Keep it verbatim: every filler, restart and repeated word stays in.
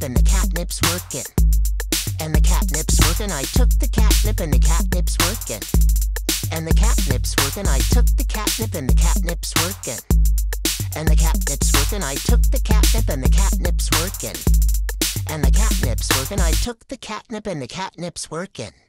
and the catnip's working. And the catnip's working, I took the catnip and the catnip's working. And the catnip's working, I took the catnip and the catnip's working. And the catnip's working, I took the catnip and the catnip's working. And the catnip's working, I took the catnip and the catnip's working.